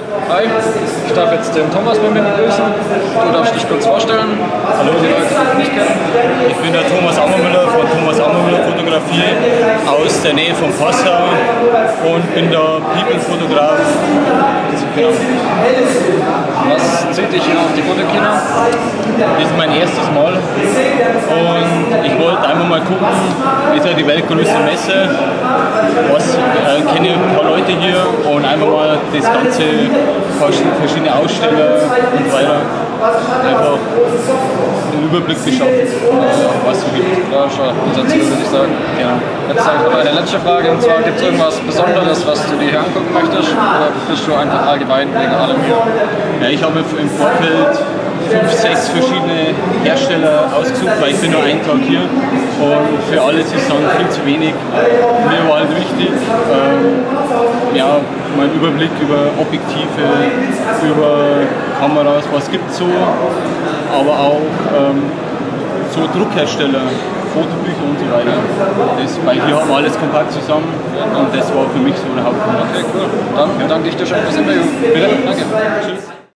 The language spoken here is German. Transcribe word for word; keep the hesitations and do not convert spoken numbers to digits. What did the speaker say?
Hi, ich darf jetzt den Thomas bei mir begrüßen. Du darfst dich kurz vorstellen. Hallo, die Leute, die dich nicht kennen. Ich bin der Thomas Ammermüller von Thomas Ammermüller Fotografie aus der Nähe von Passau und bin der People-Fotograf. Genau. Was zieht dich hier auf die Fotokina? Das ist mein erstes Mal und ich wollte einfach mal gucken, ist ja die weltgrößte Messe, was äh, kenne ein paar Leute hier und einfach mal das ganze, verschiedene Aussteller und so weiter, einfach einen Überblick beschaffen, was es gibt. Ja, schon unser Ziel, würde ich sagen. Ja. Jetzt sage ich aber eine letzte Frage, und zwar, gibt es irgendwas Besonderes, was du dir hier angucken möchtest, oder bist du einfach allgemein wegen allem hier? Ja, ich habe im Vorfeld fünf, sechs verschiedene Hersteller ausgesucht, weil ich bin nur einen Tag hier und für alle Saison viel zu wenig. Mir war halt wichtig, ähm, ja, mein Überblick über Objektive, über Kameras, was gibt es so, aber auch ähm, so Druckhersteller, Fotobücher und so weiter. Das, weil hier haben wir alles kompakt zusammen und das war für mich so der Hauptgrund. Okay, cool. Dann danke ich dir schon fürs Interview. Bitte. Danke. Tschüss.